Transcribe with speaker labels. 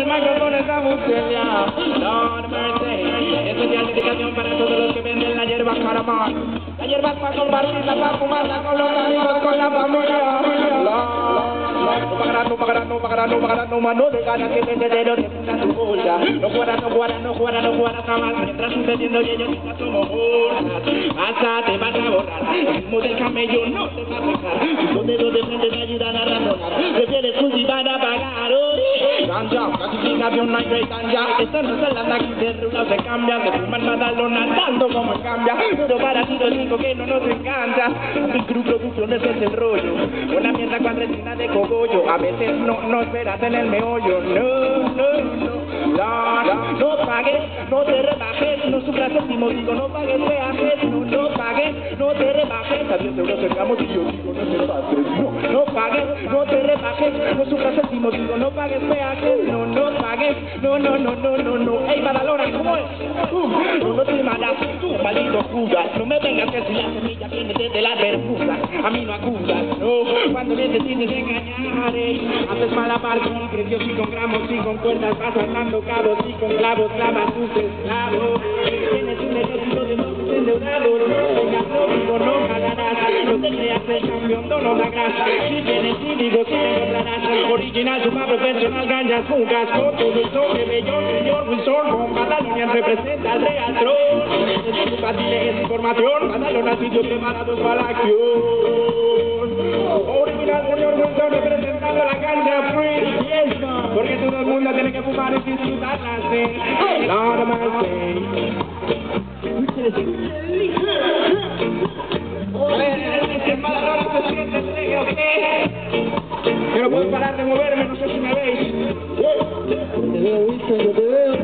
Speaker 1: micrófono estamos ya. Lord mercy. Especial dedicación para todos los que venden la hierba caramar. La hierba para compartirla, para fumarla con los amigos, con la familia. No pagarán, no mano de ganas que vendedero de tu bolsa. No jugarán jamás. Mientras sucediendo y ellos ya somos bolsas. Hasta te vas a borrar. El ritmo del camello no te va a dejar. Tus dedos de frente te ayudan a razonar. Prefieres cultivar a pagar hoy. Ganja, clasificación no hay rey ganja. Esto no es la aquí de rula se cambia. Se fuman madalonas tanto como en cambia. Pero para ti lo digo que no nos encanta. Mi crew producciones es el rollo. Una mierda con resina de cogollo. A veces no esperas en el meollo. No pagues, no te rebajes. No sufras el timo, digo no pagues peajes. No pagues, no te rebajes. A 10 euros cercamos y yo digo no te pases. No pagues, no te rebajes. No sufras el timo, digo no pagues peajes. No pagues, no. Ey, Badalona, ¿cómo es? No te malas, tú maldito Judas. No me vengas que si la semilla viene desde las Bermudas. A mí no acudas, no. Cuando me decides engañar, haces malabar con precios y con gramos y con cuerdas. Vas atando cabos y con clavos clavas tus esclavos. Tienes un ejército de locos endeudados. No tengas lógico, no ganarás. No te creas el campeón, no da grasa. Si tienes cínicos, si te encontrarás. Original, suma profesional, ganjas, jugas. Con todo el toque bello, señor Wilson. Con Badalonian representa al Real Tron. Fácil información, Badalona sitios preparados para la acción. Original, señor Wilson, representando la ganja free. Yes, porque todo el mundo tiene que fumar y disfrutarla, sí. Lord mercy. A ver, Badalona se siente alegre, ¿ok? Que no puedo parar de moverme, no sé si me veis. Te veo, Wilson, yo te veo.